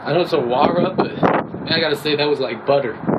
I know it's a Wara, but man, I gotta say that was like butter.